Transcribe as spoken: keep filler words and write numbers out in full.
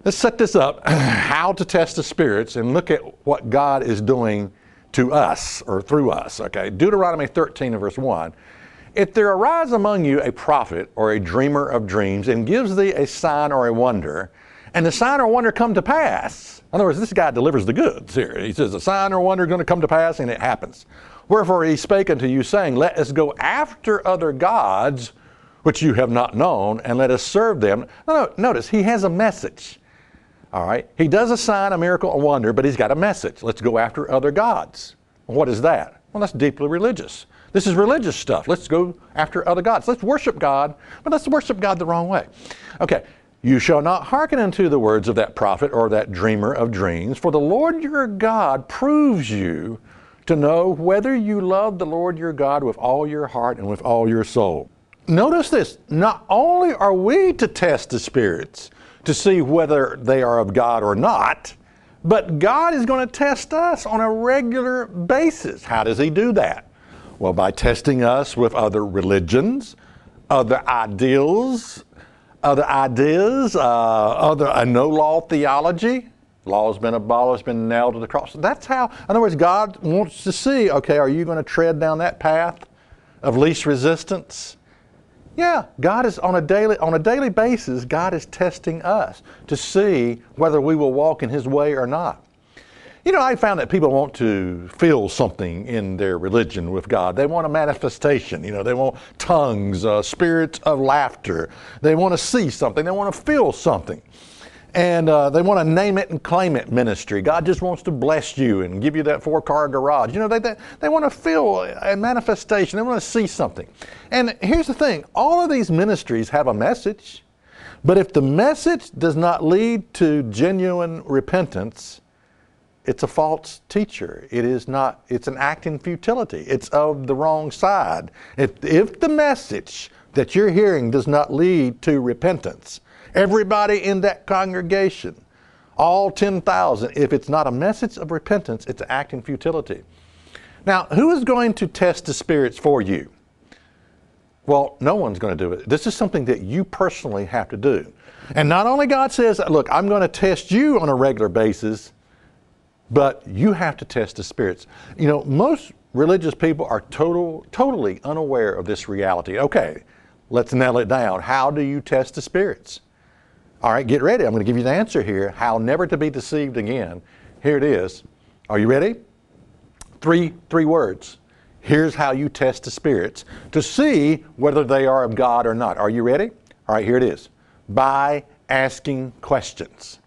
Let's set this up, how to test the spirits, and look at what God is doing to us or through us. Okay, Deuteronomy thirteen and verse one. If there arise among you a prophet or a dreamer of dreams and gives thee a sign or a wonder, and the sign or wonder come to pass. In other words, this guy delivers the goods here. He says, a sign or wonder is going to come to pass, and it happens. Wherefore he spake unto you, saying, let us go after other gods, which you have not known, and let us serve them. No, no, notice, he has a message. All right? He does a sign, a miracle, a wonder, but he's got a message. Let's go after other gods. What is that? Well, that's deeply religious. This is religious stuff. Let's go after other gods. Let's worship God, but let's worship God the wrong way. Okay. You shall not hearken unto the words of that prophet or that dreamer of dreams, for the Lord your God proves you to know whether you love the Lord your God with all your heart and with all your soul. Notice this, not only are we to test the spirits to see whether they are of God or not, but God is going to test us on a regular basis. How does he do that? Well, by testing us with other religions, other ideals, other ideas, uh, other a no-law theology. Law has been abolished, been nailed to the cross. That's how, in other words, God wants to see, okay, are you going to tread down that path of least resistance? Yeah, God is on a daily, on a daily basis, God is testing us to see whether we will walk in his way or not. You know, I found that people want to feel something in their religion with God. They want a manifestation. You know, they want tongues, uh, spirits of laughter. They want to see something. They want to feel something. And uh, they want to name it and claim it ministry. God just wants to bless you and give you that four-car garage. You know, they, they, they want to feel a manifestation. They want to see something. And here's the thing. All of these ministries have a message. But if the message does not lead to genuine repentance, it's a false teacher. It is not, it's an act in futility. It's of the wrong side. If, if the message that you're hearing does not lead to repentance, everybody in that congregation, all ten thousand, if it's not a message of repentance, it's an act in futility. Now, who is going to test the spirits for you? Well, no one's going to do it. This is something that you personally have to do. And not only God says, look, I'm going to test you on a regular basis, but you have to test the spirits. You know, most religious people are total, totally unaware of this reality. Okay, let's nail it down. How do you test the spirits? All right, get ready. I'm going to give you the answer here. How never to be deceived again. Here it is. Are you ready? Three, three words. Here's how you test the spirits to see whether they are of God or not. Are you ready? All right, here it is. By asking questions.